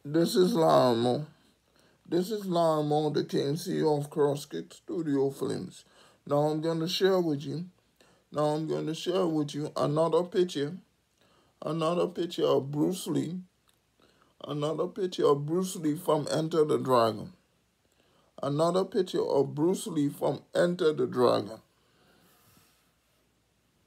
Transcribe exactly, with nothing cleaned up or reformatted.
This is Larmo. This is Larmo, the K M C E O of CrossKick Studio Films. Now I'm going to share with you. Now I'm going to share with you another picture, another picture of Bruce Lee, another picture of Bruce Lee from Enter the Dragon, another picture of Bruce Lee from Enter the Dragon.